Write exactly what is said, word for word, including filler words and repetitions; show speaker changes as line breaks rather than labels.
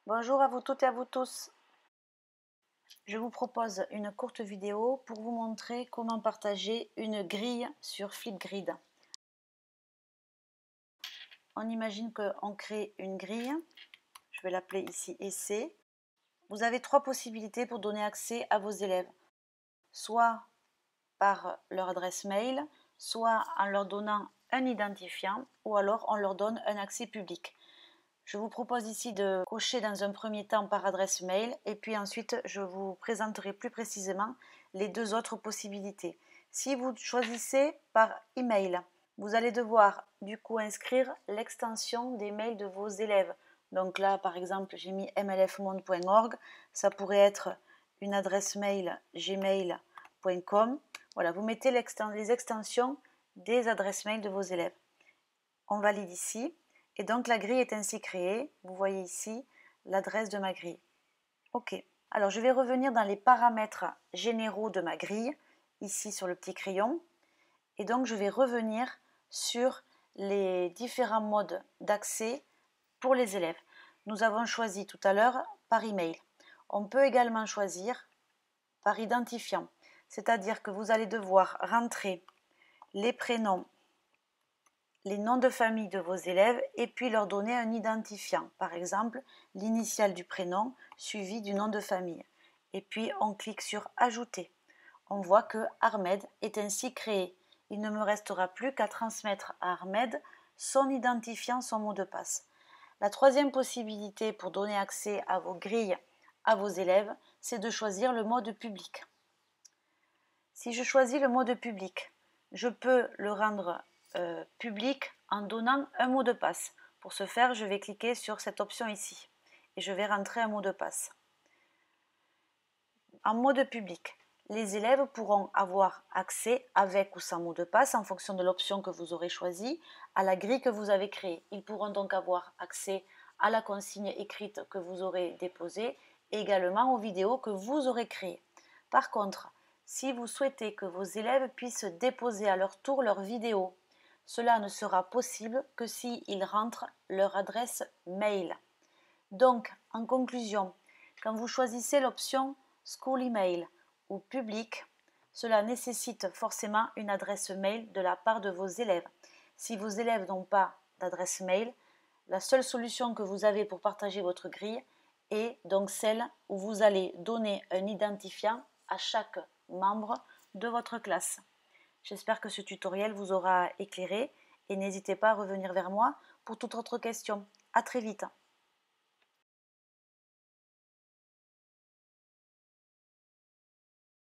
Bonjour à vous toutes et à vous tous. Je vous propose une courte vidéo pour vous montrer comment partager une grille sur Flipgrid. On imagine qu'on crée une grille, je vais l'appeler ici essai. Vous avez trois possibilités pour donner accès à vos élèves, soit par leur adresse mail, soit en leur donnant un identifiant ou alors on leur donne un accès public. Je vous propose ici de cocher dans un premier temps par adresse mail et puis ensuite je vous présenterai plus précisément les deux autres possibilités. Si vous choisissez par email, vous allez devoir du coup inscrire l'extension des mails de vos élèves. Donc là par exemple j'ai mis m l f monde point org, ça pourrait être une adresse mail gmail point com. Voilà, vous mettez les extensions des adresses mail de vos élèves. On valide ici. Et donc la grille est ainsi créée. Vous voyez ici l'adresse de ma grille. OK. Alors je vais revenir dans les paramètres généraux de ma grille, ici sur le petit crayon. Et donc je vais revenir sur les différents modes d'accès pour les élèves. Nous avons choisi tout à l'heure par email. On peut également choisir par identifiant. C'est-à-dire que vous allez devoir rentrer les prénoms, les noms de famille de vos élèves et puis leur donner un identifiant, par exemple l'initiale du prénom suivi du nom de famille. Et puis on clique sur ajouter. On voit que Ahmed est ainsi créé. Il ne me restera plus qu'à transmettre à Ahmed son identifiant, son mot de passe. La troisième possibilité pour donner accès à vos grilles à vos élèves, c'est de choisir le mode public. Si je choisis le mode public, je peux le rendre Euh, public en donnant un mot de passe. Pour ce faire, je vais cliquer sur cette option ici et je vais rentrer un mot de passe. En mode public, les élèves pourront avoir accès avec ou sans mot de passe en fonction de l'option que vous aurez choisie à la grille que vous avez créée. Ils pourront donc avoir accès à la consigne écrite que vous aurez déposée et également aux vidéos que vous aurez créées. Par contre, si vous souhaitez que vos élèves puissent déposer à leur tour leurs vidéos, cela ne sera possible que s'ils rentrent leur adresse mail. Donc, en conclusion, quand vous choisissez l'option School Email ou Public, cela nécessite forcément une adresse mail de la part de vos élèves. Si vos élèves n'ont pas d'adresse mail, la seule solution que vous avez pour partager votre grille est donc celle où vous allez donner un identifiant à chaque membre de votre classe. J'espère que ce tutoriel vous aura éclairé et n'hésitez pas à revenir vers moi pour toute autre question. À très vite.